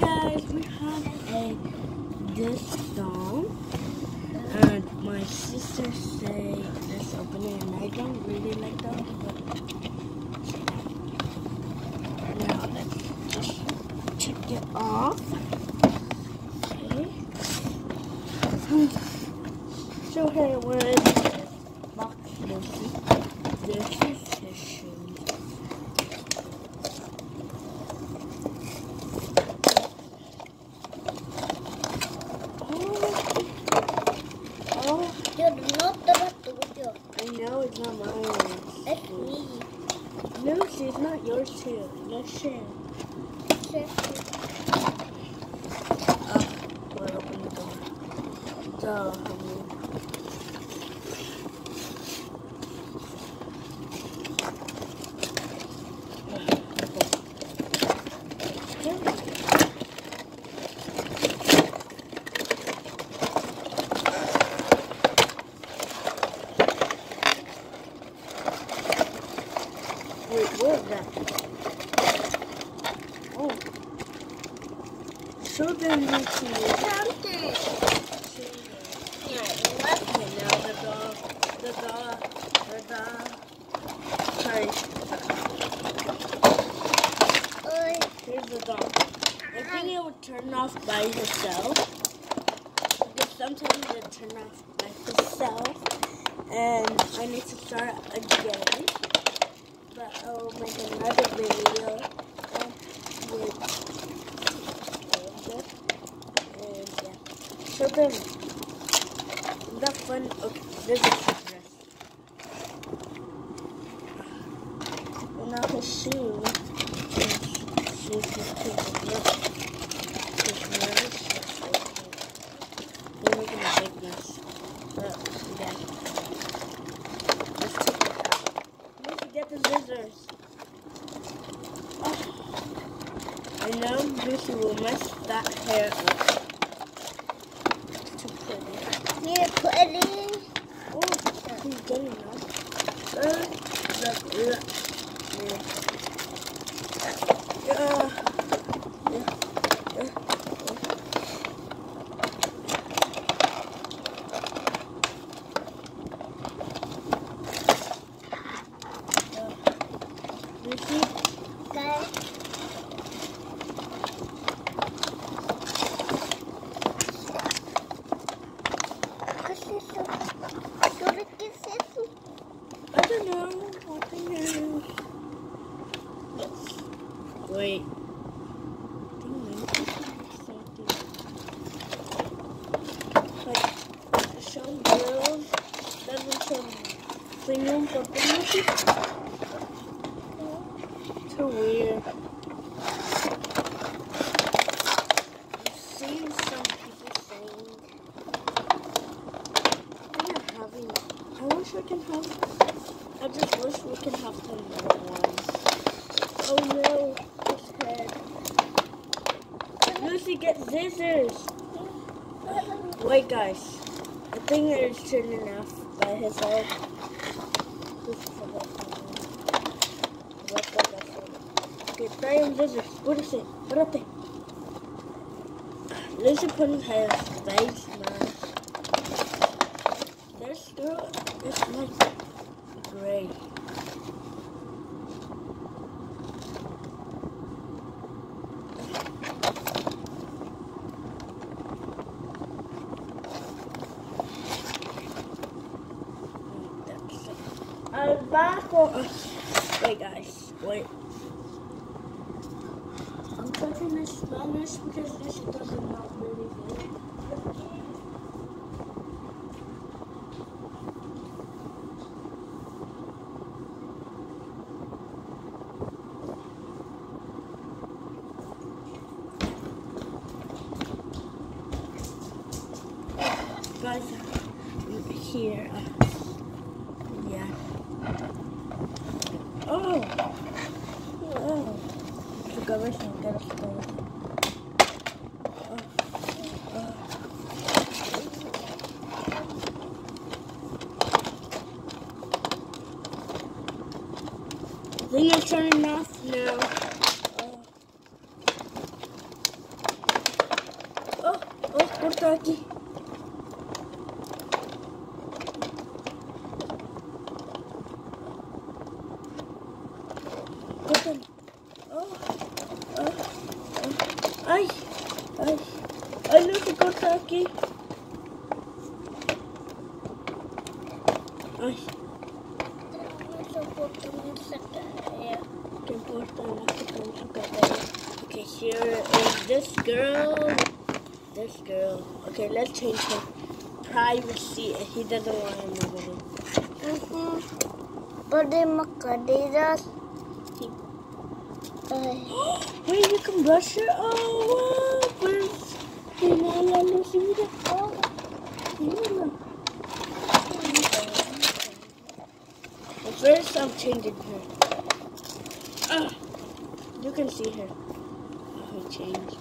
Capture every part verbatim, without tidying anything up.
guys, we have a this doll, and my sister say let's open it, and I don't really like dolls, but now let's just check it off. Okay. Show her where the box is. This is his shoes. I know it's not mine. It's me. No, see, it's not yours too. Let's share. Share. Oh, we'll open the door. Duh, honey. Wait, what is that? Oh. Show them you see Something. Yeah, what? Okay, now the dog, the dog, the dog. Sorry. Oh, Here's the dog. I think it would turn off by itself. Because sometimes it turn off by itself. And I need to start again. But I'll make another video uh, with this. And yeah. Show them. Is that fun? Okay, this is his dress. And now his shoe. His shoes is taking look. His nose is taking. We're making a big mess. But yeah. Let's take it out. Let's get the scissors. Oh. I know Lucy will mess that hair up. It's too pretty. you put it in. Oh, he's getting enough. Uh, look, look. Yeah. Uh, yeah. Uh, uh. Lucy? Okay. What's this? So look at this. I don't know. What the hell? Yes. Wait. Like, some girls doesn't some premium for premium. Too weird. I've seen some people saying they're not having. I wish we can have. I just wish we can have some more ones. Oh no, his head. Lucy, get scissors. Wait, guys. I think it's turning off by his head. Okay, try on scissors. What is it? Espérate. Lucy put his face mask. This girl is like gray. I'm back on. Wait, guys. Wait. I'm touching this Spanish because this doesn't not really good. Guys, here. Yeah. Oh! Oh! Forgot to get a stone. I think I'm turning off now. Corta aquí. Corta. Oh, oh, oh. Ay, ay. Ay, no se corta aquí. Ay. ¿Qué importa? Okay, here is this girl. This girl. Okay, let's change her privacy. He doesn't want to know it. Mm-hmm. But they macadillas. Wait, you can brush her? Oh, wow. Where's Nala Lucy? Oh, Nala. First, I'm changing her. Uh, you can see her. Oh, I changed.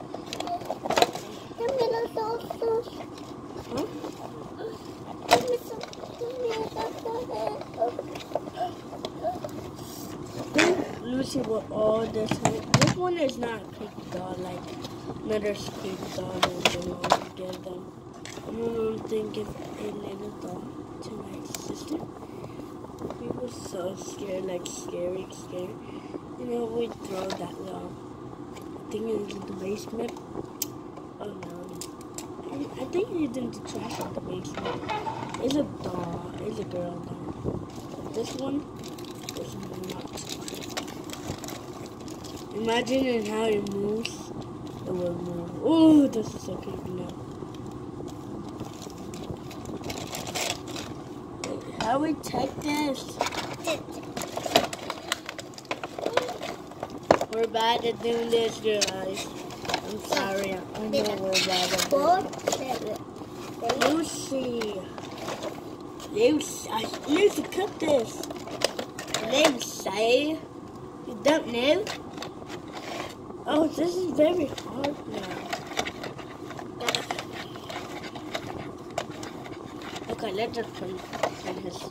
Give me the sauce. Huh? Give me some. Give me the Lucy, what all this? This one is not a creepy doll like another creepy doll and then I'll get them. I'm gonna think of a little doll to my sister. We were so scared, like scary, scared. You know, we throw that doll. I think it was in the basement. Oh no. I think it's in the trash in the basement. It's a doll. It's a girl doll. This one is not. Imagine how it moves. It will move. Oh, this is so creepy now. Wait, how we take this? We're bad at doing this, guys. I'm sorry. I know we're bad at doing it. Lucy. Lucy. Lucy, cut this. Lucy. You don't know? Oh, this is very hard now. Okay, let's just put this.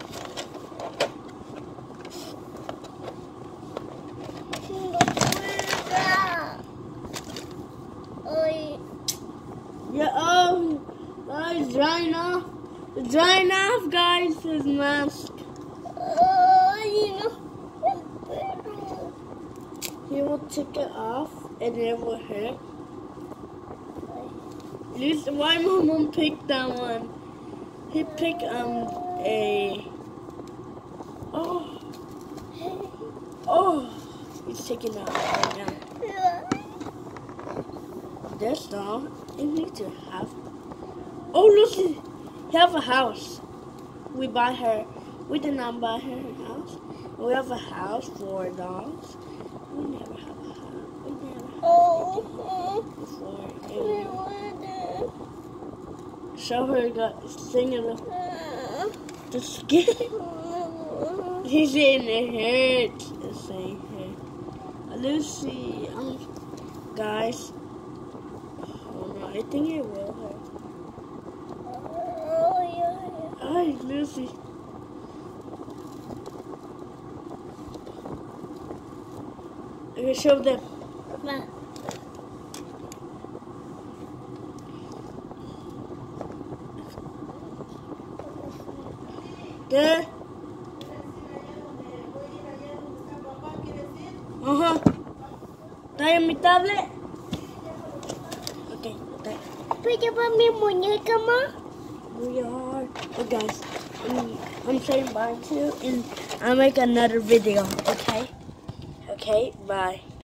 Yeah, oh, oh, it's drying off. It's drying off, guys, his mask. Oh, you know. He will take it off and it will hurt. At least why my mom picked that one? He picked um a oh oh he's taking it off right now. This doll, it needs to have oh Lucy, you have a house. We buy her we did not buy her a house. We have a house for dolls. We never have a house. We never have Oh, before. Show her got singing the skin. He's saying it hurts. It's saying hurt. Lucy, um, guys. Oh no, I think it will hurt. oh yeah. Hi, Lucy. Okay, show them. Ma. Good. Uh-huh. ¿Trae mi tablet? Okay, okay. ¿Puedes llevar mi muñeca, ma? We are. Oh, guys, I'm, I'm saying bye too, and I'll make another video, okay? Okay, bye.